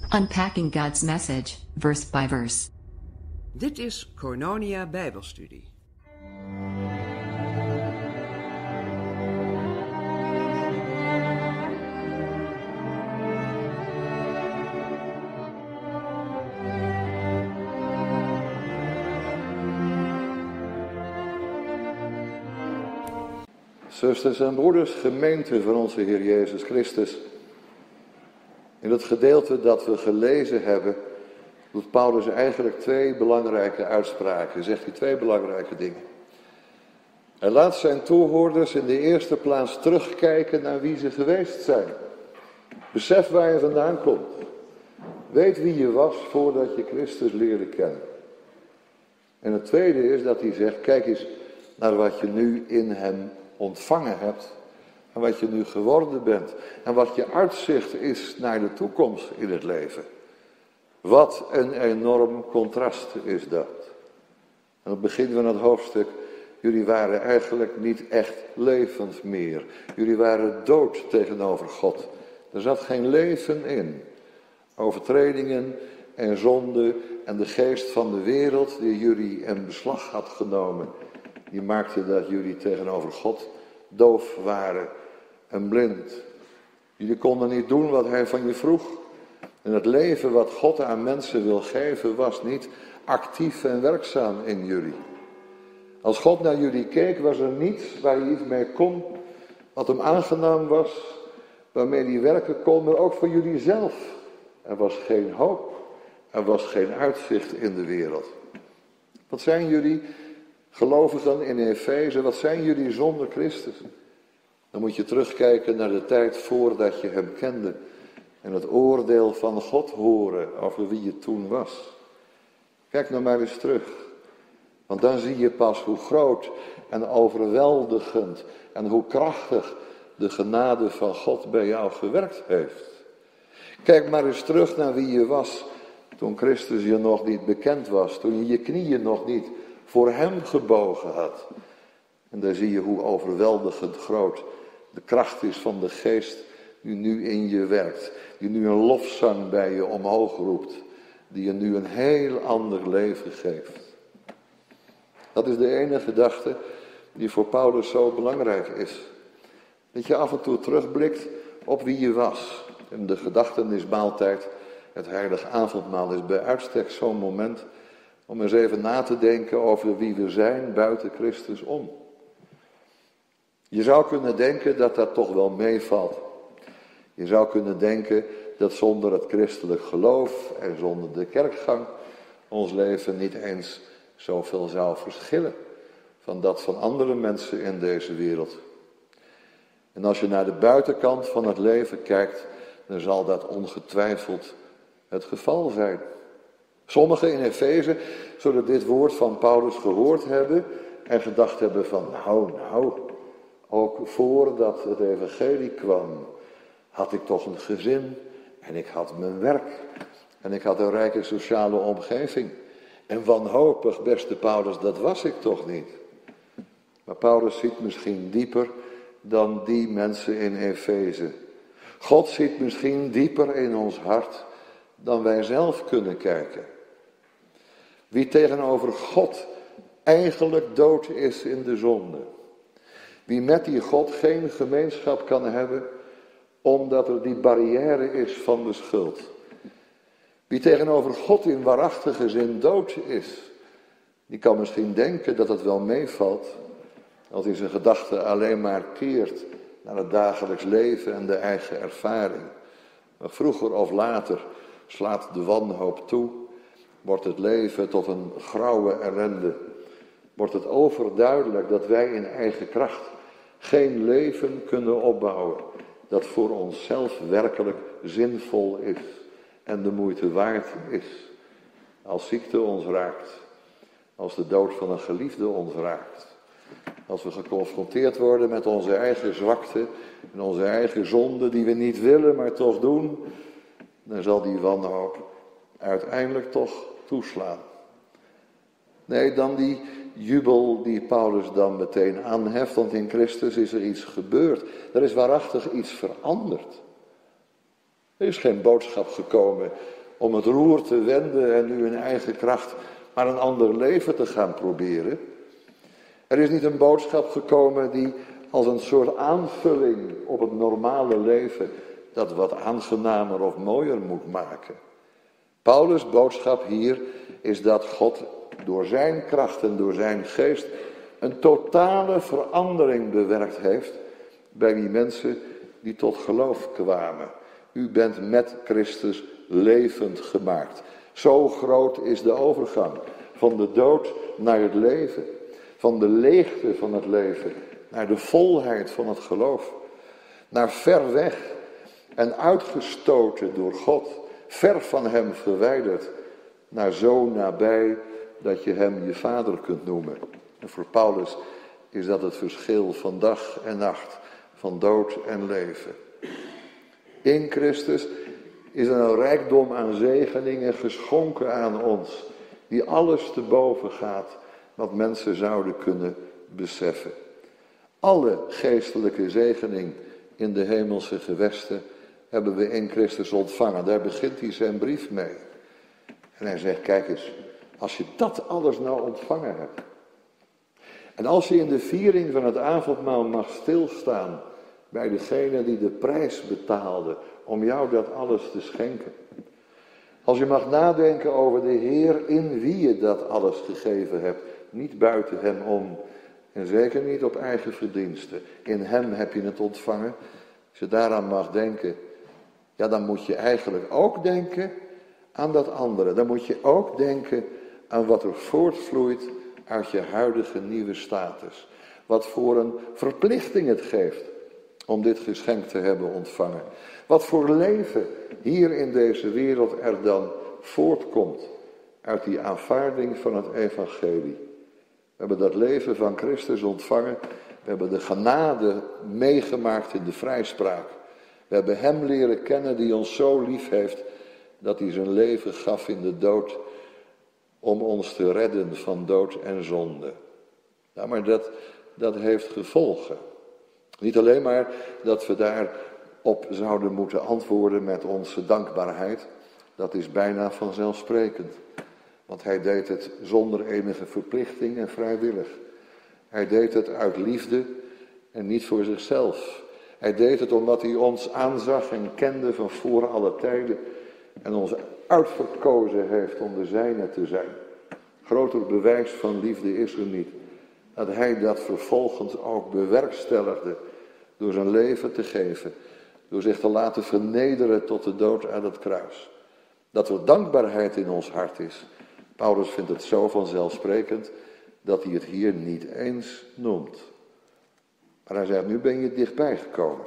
Unpacking God's Message, verse by verse. Dit is Koinonia Bijbelstudie. Zusters en broeders, gemeente van onze Heer Jezus Christus. In het gedeelte dat we gelezen hebben, doet Paulus eigenlijk twee belangrijke uitspraken. Zegt hij twee belangrijke dingen. Hij laat zijn toehoorders in de eerste plaats terugkijken naar wie ze geweest zijn. Besef waar je vandaan komt. Weet wie je was voordat je Christus leerde kennen. En het tweede is dat hij zegt, kijk eens naar wat je nu in hem ontvangen hebt. En wat je nu geworden bent. En wat je uitzicht is naar de toekomst in het leven. Wat een enorm contrast is dat. Aan het begin van het hoofdstuk. Jullie waren eigenlijk niet echt levend meer. Jullie waren dood tegenover God. Er zat geen leven in. Overtredingen en zonde en de geest van de wereld die jullie in beslag had genomen. Die maakte dat jullie tegenover God doof waren en blind. Jullie konden niet doen wat hij van je vroeg. En het leven wat God aan mensen wil geven was niet actief en werkzaam in jullie. Als God naar jullie keek was er niets waar je iets mee kon. Wat hem aangenaam was. Waarmee hij werken kon, maar ook voor jullie zelf. Er was geen hoop. Er was geen uitzicht in de wereld. Wat zijn jullie gelovigen in Efeze? Wat zijn jullie zonder Christus? Dan moet je terugkijken naar de tijd voordat je hem kende. En het oordeel van God horen over wie je toen was. Kijk nou maar eens terug. Want dan zie je pas hoe groot en overweldigend en hoe krachtig de genade van God bij jou gewerkt heeft. Kijk maar eens terug naar wie je was toen Christus je nog niet bekend was. Toen je je knieën nog niet voor hem gebogen had. En daar zie je hoe overweldigend groot de kracht is van de geest die nu in je werkt. Die nu een lofzang bij je omhoog roept. Die je nu een heel ander leven geeft. Dat is de ene gedachte die voor Paulus zo belangrijk is. Dat je af en toe terugblikt op wie je was. En de gedachtenismaaltijd, het heilige avondmaal, is bij uitstek zo'n moment om eens even na te denken over wie we zijn buiten Christus om. Je zou kunnen denken dat dat toch wel meevalt. Je zou kunnen denken dat zonder het christelijk geloof en zonder de kerkgang ons leven niet eens zoveel zou verschillen van dat van andere mensen in deze wereld. En als je naar de buitenkant van het leven kijkt, dan zal dat ongetwijfeld het geval zijn. Sommigen in Efeze zullen dit woord van Paulus gehoord hebben en gedacht hebben van nou, ook voordat het evangelie kwam, had ik toch een gezin en ik had mijn werk en ik had een rijke sociale omgeving. En wanhopig, beste Paulus, dat was ik toch niet. Maar Paulus ziet misschien dieper dan die mensen in Efeze. God ziet misschien dieper in ons hart dan wij zelf kunnen kijken. Wie tegenover God eigenlijk dood is in de zonde. Wie met die God geen gemeenschap kan hebben, omdat er die barrière is van de schuld. Wie tegenover God in waarachtige zin dood is, die kan misschien denken dat het wel meevalt, als hij zijn gedachten alleen maar keert naar het dagelijks leven en de eigen ervaring. Maar vroeger of later slaat de wanhoop toe, wordt het leven tot een grauwe ellende. Wordt het overduidelijk dat wij in eigen kracht geen leven kunnen opbouwen dat voor onszelf werkelijk zinvol is en de moeite waard is. Als ziekte ons raakt, als de dood van een geliefde ons raakt, als we geconfronteerd worden met onze eigen zwakte en onze eigen zonde die we niet willen maar toch doen, dan zal die wanhoop uiteindelijk toch toeslaan. Nee, dan die jubel die Paulus dan meteen aanheft, want in Christus is er iets gebeurd. Er is waarachtig iets veranderd. Er is geen boodschap gekomen om het roer te wenden en nu in eigen kracht maar een ander leven te gaan proberen. Er is niet een boodschap gekomen die als een soort aanvulling op het normale leven dat wat aangenamer of mooier moet maken. Paulus' boodschap hier is dat God door zijn kracht en door zijn geest een totale verandering bewerkt heeft bij die mensen die tot geloof kwamen. U bent met Christus levend gemaakt. Zo groot is de overgang van de dood naar het leven, van de leegte van het leven naar de volheid van het geloof, naar ver weg en uitgestoten door God, ver van hem verwijderd, naar zo nabij dat je hem je vader kunt noemen. En voor Paulus is dat het verschil van dag en nacht, van dood en leven. In Christus is er een rijkdom aan zegeningen geschonken aan ons, die alles te boven gaat wat mensen zouden kunnen beseffen. Alle geestelijke zegening in de hemelse gewesten hebben we in Christus ontvangen. Daar begint hij zijn brief mee. En hij zegt, kijk eens, als je dat alles nou ontvangen hebt. En als je in de viering van het avondmaal mag stilstaan bij degene die de prijs betaalde om jou dat alles te schenken. Als je mag nadenken over de Heer in wie je dat alles gegeven hebt. Niet buiten hem om. En zeker niet op eigen verdiensten. In hem heb je het ontvangen. Als je daaraan mag denken. Ja, dan moet je eigenlijk ook denken aan dat andere. Dan moet je ook denken aan wat er voortvloeit uit je huidige nieuwe status. Wat voor een verplichting het geeft om dit geschenk te hebben ontvangen. Wat voor leven hier in deze wereld er dan voortkomt uit die aanvaarding van het evangelie. We hebben dat leven van Christus ontvangen. We hebben de genade meegemaakt in de vrijspraak. We hebben hem leren kennen die ons zo lief heeft dat hij zijn leven gaf in de dood om ons te redden van dood en zonde. Ja, maar dat heeft gevolgen. Niet alleen maar dat we daarop zouden moeten antwoorden met onze dankbaarheid. Dat is bijna vanzelfsprekend. Want hij deed het zonder enige verplichting en vrijwillig. Hij deed het uit liefde en niet voor zichzelf. Hij deed het omdat hij ons aanzag en kende van voor alle tijden. En ons uitverkozen heeft om de zijne te zijn. Groter bewijs van liefde is er niet. Dat hij dat vervolgens ook bewerkstelligde door zijn leven te geven. Door zich te laten vernederen tot de dood aan het kruis. Dat er dankbaarheid in ons hart is. Paulus vindt het zo vanzelfsprekend dat hij het hier niet eens noemt. Maar hij zegt, nu ben je dichtbij gekomen.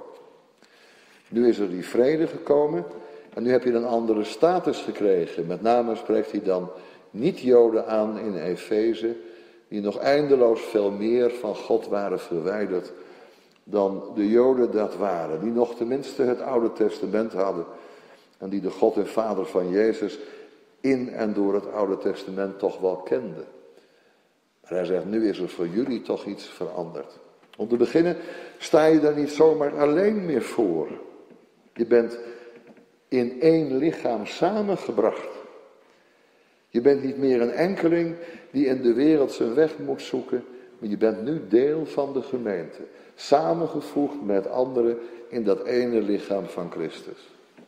Nu is er die vrede gekomen en nu heb je een andere status gekregen. Met name spreekt hij dan niet-Joden aan in Efeze, die nog eindeloos veel meer van God waren verwijderd dan de Joden dat waren. Die nog tenminste het Oude Testament hadden en die de God en Vader van Jezus in en door het Oude Testament toch wel kenden. Maar hij zegt, nu is er voor jullie toch iets veranderd. Om te beginnen sta je daar niet zomaar alleen meer voor. Je bent in één lichaam samengebracht. Je bent niet meer een enkeling die in de wereld zijn weg moet zoeken, maar je bent nu deel van de gemeente. Samengevoegd met anderen in dat ene lichaam van Christus.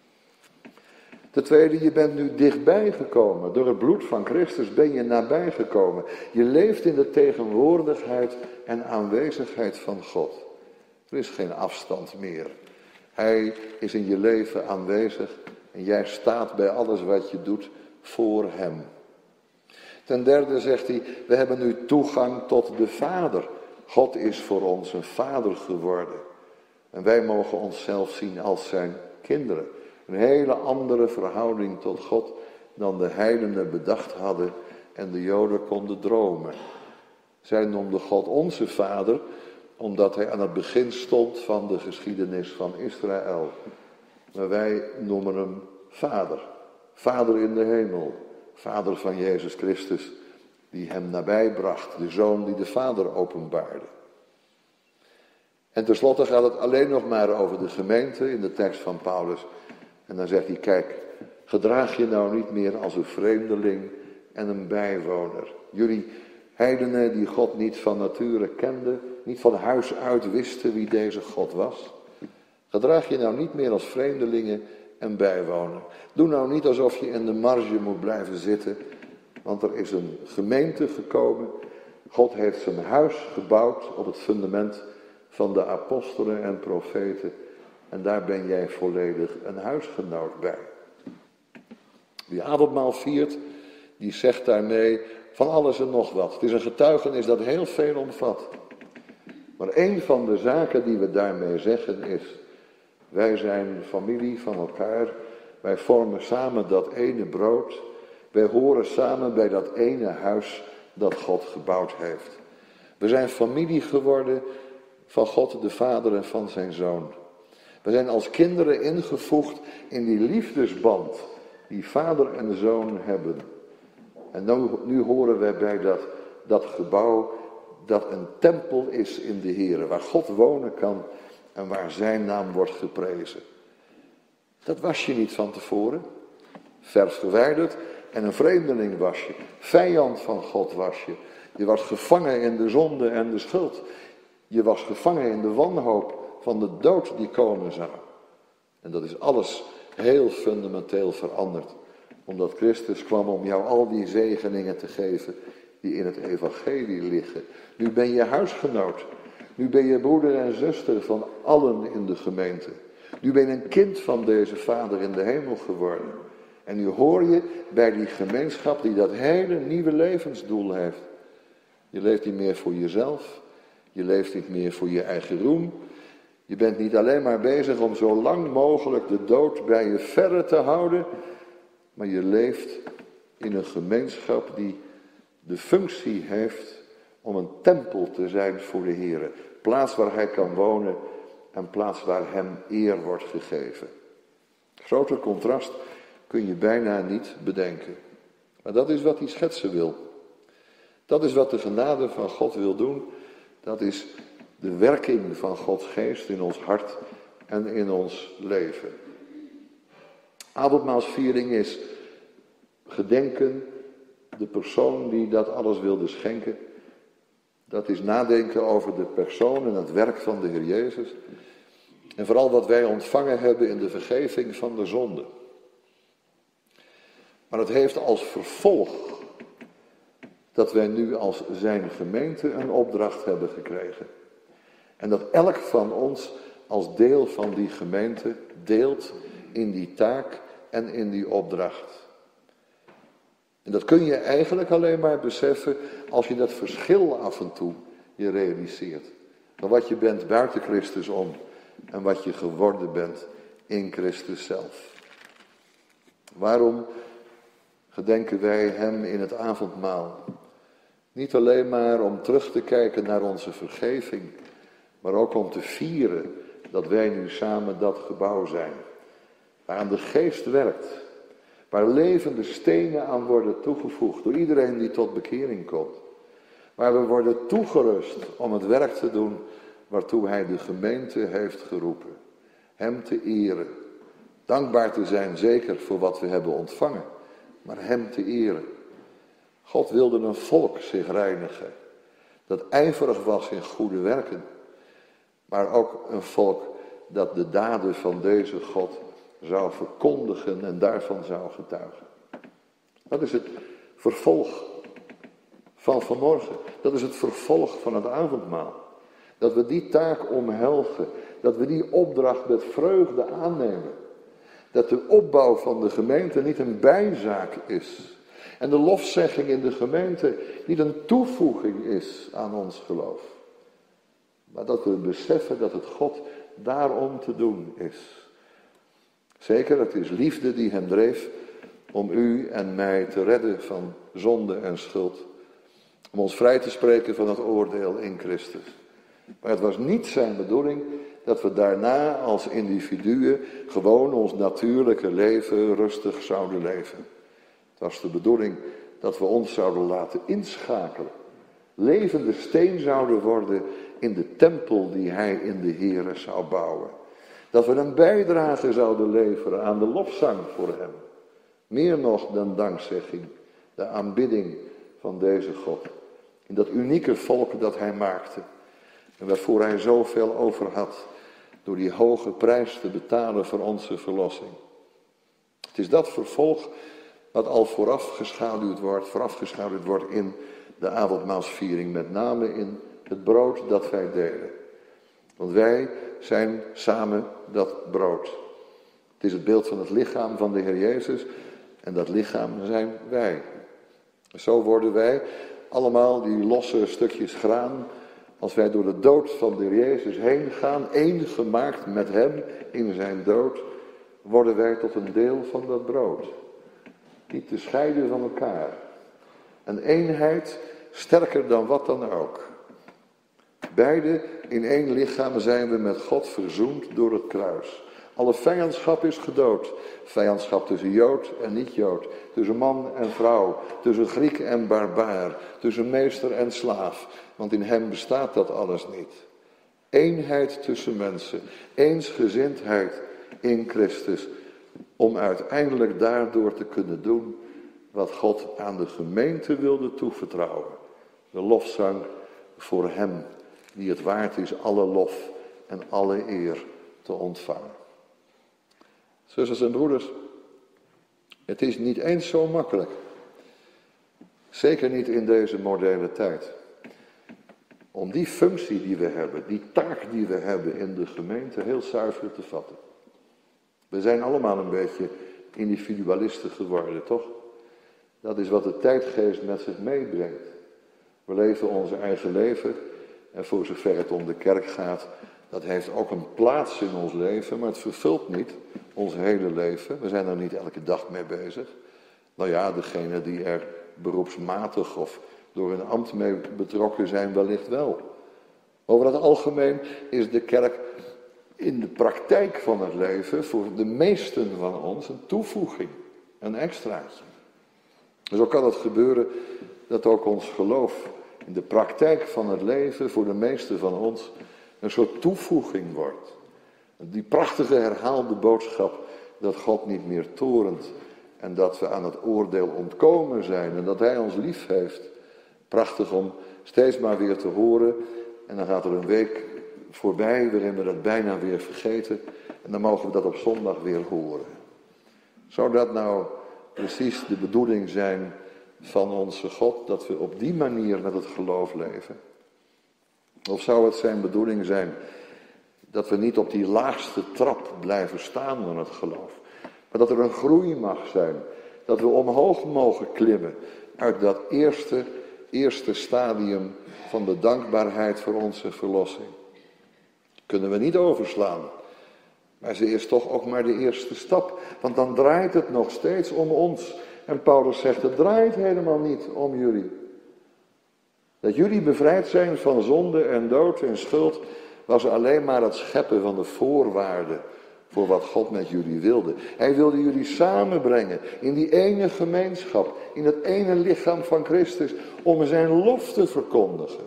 Ten tweede, je bent nu dichtbij gekomen. Door het bloed van Christus ben je nabij gekomen. Je leeft in de tegenwoordigheid en aanwezigheid van God. Er is geen afstand meer. Hij is in je leven aanwezig en jij staat bij alles wat je doet voor hem. Ten derde zegt hij, we hebben nu toegang tot de Vader. God is voor ons een vader geworden. En wij mogen onszelf zien als zijn kinderen. Een hele andere verhouding tot God dan de heidenen bedacht hadden en de Joden konden dromen. Zij noemden God onze Vader, omdat hij aan het begin stond van de geschiedenis van Israël. Maar wij noemen hem Vader. Vader in de hemel. Vader van Jezus Christus, die hem nabijbracht. De Zoon die de Vader openbaarde. En tenslotte gaat het alleen nog maar over de gemeente in de tekst van Paulus. En dan zegt hij, kijk, Gedraag je nou niet meer als een vreemdeling en een bijwoner. Jullie heidenen die God niet van nature kenden, niet van huis uit wisten wie deze God was. Gedraag je nou niet meer als vreemdelingen en bijwoner. Doe nou niet alsof je in de marge moet blijven zitten, want er is een gemeente gekomen. God heeft zijn huis gebouwd op het fundament van de apostelen en profeten. En daar ben jij volledig een huisgenoot bij. Wie avondmaal viert, die zegt daarmee van alles en nog wat. Het is een getuigenis dat heel veel omvat. Maar een van de zaken die we daarmee zeggen is: wij zijn familie van elkaar. Wij vormen samen dat ene brood. Wij horen samen bij dat ene huis dat God gebouwd heeft. We zijn familie geworden van God de Vader en van zijn Zoon. We zijn als kinderen ingevoegd in die liefdesband die Vader en Zoon hebben. En nu horen wij bij dat gebouw dat een tempel is in de Here, waar God wonen kan en waar zijn naam wordt geprezen. Dat was je niet van tevoren. Ver verwijderd en een vreemdeling was je. Vijand van God was je. Je was gevangen in de zonde en de schuld. Je was gevangen in de wanhoop van de dood die komen zou. En dat is alles heel fundamenteel veranderd. Omdat Christus kwam om jou al die zegeningen te geven die in het evangelie liggen. Nu ben je huisgenoot. Nu ben je broeder en zuster van allen in de gemeente. Nu ben je een kind van deze Vader in de hemel geworden. En nu hoor je bij die gemeenschap die dat hele nieuwe levensdoel heeft. Je leeft niet meer voor jezelf. Je leeft niet meer voor je eigen roem. Je bent niet alleen maar bezig om zo lang mogelijk de dood bij je verre te houden. Maar je leeft in een gemeenschap die de functie heeft om een tempel te zijn voor de Heer. Plaats waar hij kan wonen en plaats waar hem eer wordt gegeven. Groter contrast kun je bijna niet bedenken. Maar dat is wat hij schetsen wil. Dat is wat de genade van God wil doen. Dat is de werking van Gods geest in ons hart en in ons leven. Avondmaalsviering is gedenken de persoon die dat alles wilde schenken. Dat is nadenken over de persoon en het werk van de Heer Jezus. En vooral wat wij ontvangen hebben in de vergeving van de zonde. Maar het heeft als vervolg dat wij nu als zijn gemeente een opdracht hebben gekregen. En dat elk van ons als deel van die gemeente deelt in die taak en in die opdracht. En dat kun je eigenlijk alleen maar beseffen als je dat verschil af en toe je realiseert. Van wat je bent buiten Christus om en wat je geworden bent in Christus zelf. Waarom gedenken wij hem in het avondmaal? Niet alleen maar om terug te kijken naar onze vergeving, maar ook om te vieren dat wij nu samen dat gebouw zijn. Waaraan de geest werkt. Waar levende stenen aan worden toegevoegd door iedereen die tot bekering komt. Waar we worden toegerust om het werk te doen waartoe hij de gemeente heeft geroepen. Hem te eren. Dankbaar te zijn zeker voor wat we hebben ontvangen. Maar hem te eren. God wilde een volk zich reinigen. Dat ijverig was in goede werken. Maar ook een volk dat de daden van deze God zou verkondigen en daarvan zou getuigen. Dat is het vervolg van vanmorgen. Dat is het vervolg van het avondmaal. Dat we die taak omhelzen. Dat we die opdracht met vreugde aannemen. Dat de opbouw van de gemeente niet een bijzaak is. En de lofzegging in de gemeente niet een toevoeging is aan ons geloof. Maar dat we beseffen dat het God daarom te doen is. Zeker, het is liefde die hem dreef om u en mij te redden van zonde en schuld. Om ons vrij te spreken van het oordeel in Christus. Maar het was niet zijn bedoeling dat we daarna als individuen gewoon ons natuurlijke leven rustig zouden leven. Het was de bedoeling dat we ons zouden laten inschakelen. Levende steen zouden worden in de tempel die hij in de Here zou bouwen. Dat we een bijdrage zouden leveren aan de lofzang voor hem. Meer nog dan dankzegging, de aanbidding van deze God. In dat unieke volk dat hij maakte. En waarvoor hij zoveel over had. Door die hoge prijs te betalen voor onze verlossing. Het is dat vervolg wat al voorafgeschaduwd wordt in de avondmaalsviering. Met name in het brood dat wij delen. Want wij zijn samen dat brood. Het is het beeld van het lichaam van de Heer Jezus. En dat lichaam zijn wij. Zo worden wij allemaal die losse stukjes graan. Als wij door de dood van de Heer Jezus heen gaan. Één gemaakt met hem in zijn dood. Worden wij tot een deel van dat brood. Niet te scheiden van elkaar. Een eenheid sterker dan wat dan ook. Beide in één lichaam zijn we met God verzoend door het kruis. Alle vijandschap is gedood. Vijandschap tussen Jood en niet-Jood. Tussen man en vrouw. Tussen Griek en barbaar. Tussen meester en slaaf. Want in hem bestaat dat alles niet. Eenheid tussen mensen. Eensgezindheid in Christus. Om uiteindelijk daardoor te kunnen doen wat God aan de gemeente wilde toevertrouwen. De lofzang voor hem die het waard is alle lof en alle eer te ontvangen. Zusters en broeders, het is niet eens zo makkelijk. Zeker niet in deze moderne tijd. Om die functie die we hebben, die taak die we hebben in de gemeente heel zuiver te vatten. We zijn allemaal een beetje individualisten geworden, toch? Dat is wat de tijdgeest met zich meebrengt. We leven onze eigen leven en voor zover het om de kerk gaat, dat heeft ook een plaats in ons leven, maar het vervult niet ons hele leven. We zijn er niet elke dag mee bezig. Nou ja, degene die er beroepsmatig of door een ambt mee betrokken zijn, wellicht wel. Over het algemeen is de kerk in de praktijk van het leven voor de meesten van ons een toevoeging, een extraatje. Zo kan het gebeuren dat ook ons geloof in de praktijk van het leven voor de meesten van ons een soort toevoeging wordt. Die prachtige herhaalde boodschap dat God niet meer torent en dat we aan het oordeel ontkomen zijn en dat hij ons lief heeft. Prachtig om steeds maar weer te horen en dan gaat er een week voorbij waarin we dat bijna weer vergeten en dan mogen we dat op zondag weer horen. Zou dat nou precies de bedoeling zijn van onze God, dat we op die manier met het geloof leven? Of zou het zijn bedoeling zijn dat we niet op die laagste trap blijven staan van het geloof, maar dat er een groei mag zijn, dat we omhoog mogen klimmen uit dat eerste stadium van de dankbaarheid voor onze verlossing. Kunnen we niet overslaan, maar ze is toch ook maar de eerste stap, want dan draait het nog steeds om ons. En Paulus zegt, het draait helemaal niet om jullie. Dat jullie bevrijd zijn van zonde en dood en schuld, was alleen maar het scheppen van de voorwaarden voor wat God met jullie wilde. Hij wilde jullie samenbrengen in die ene gemeenschap, in het ene lichaam van Christus, om zijn lof te verkondigen.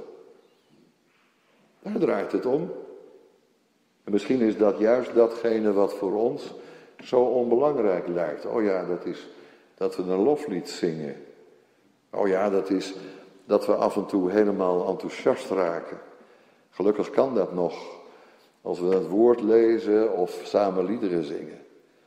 Daar draait het om. En misschien is dat juist datgene wat voor ons zo onbelangrijk lijkt. Oh ja, dat is dat we een loflied zingen. Oh ja, dat is dat we af en toe helemaal enthousiast raken. Gelukkig kan dat nog, als we het woord lezen of samen liederen zingen.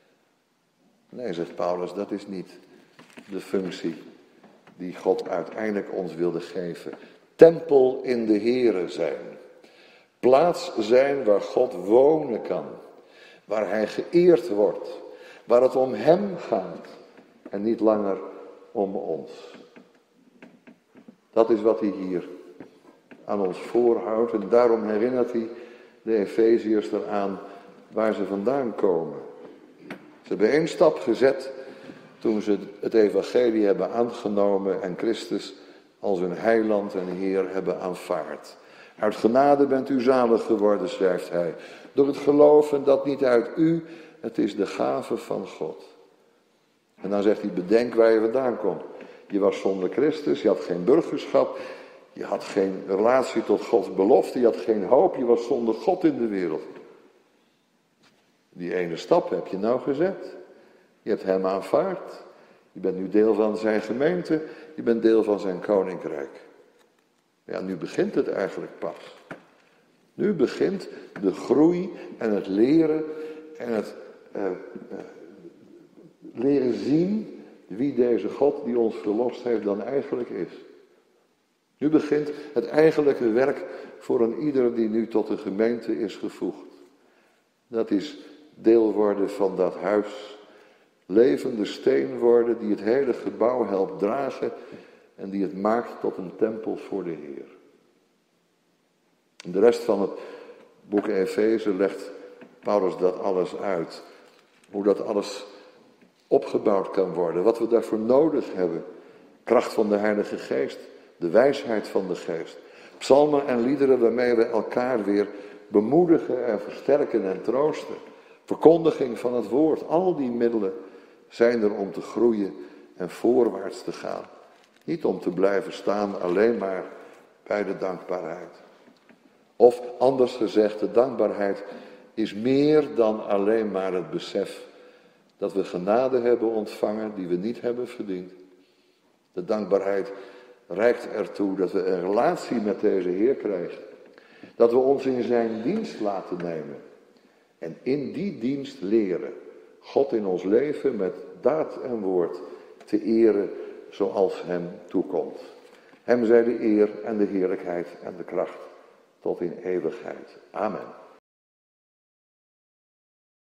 Nee, zegt Paulus, dat is niet de functie die God uiteindelijk ons wilde geven. Tempel in de Here zijn. Plaats zijn waar God wonen kan. Waar hij geëerd wordt. Waar het om hem gaat. En niet langer om ons. Dat is wat hij hier aan ons voorhoudt. En daarom herinnert hij de Efeziërs eraan waar ze vandaan komen. Ze hebben 1 stap gezet toen ze het evangelie hebben aangenomen en Christus als hun heiland en Heer hebben aanvaard. Uit genade bent u zalig geworden, schrijft hij. Door het geloven dat niet uit u, het is de gave van God. En dan zegt hij, bedenk waar je vandaan komt. Je was zonder Christus, je had geen burgerschap, je had geen relatie tot Gods belofte, je had geen hoop, je was zonder God in de wereld. Die ene stap heb je nou gezet. Je hebt hem aanvaard. Je bent nu deel van zijn gemeente, je bent deel van zijn koninkrijk. Ja, nu begint het eigenlijk pas. Nu begint de groei en het leren en het leren zien wie deze God die ons verlost heeft dan eigenlijk is. Nu begint het eigenlijke werk voor een ieder die nu tot de gemeente is gevoegd. Dat is deel worden van dat huis. Levende steen worden die het hele gebouw helpt dragen en die het maakt tot een tempel voor de Heer. In de rest van het boek Efeze legt Paulus dat alles uit. Hoe dat alles opgebouwd kan worden. Wat we daarvoor nodig hebben. Kracht van de Heilige Geest. De wijsheid van de Geest. Psalmen en liederen waarmee we elkaar weer bemoedigen en versterken en troosten. Verkondiging van het woord. Al die middelen zijn er om te groeien en voorwaarts te gaan. Niet om te blijven staan alleen maar bij de dankbaarheid. Of anders gezegd, de dankbaarheid is meer dan alleen maar het besef dat we genade hebben ontvangen die we niet hebben verdiend. De dankbaarheid reikt ertoe dat we een relatie met deze Heer krijgen. Dat we ons in zijn dienst laten nemen. En in die dienst leren God in ons leven met daad en woord te eren zoals hem toekomt. Hem zij de eer en de heerlijkheid en de kracht tot in eeuwigheid. Amen.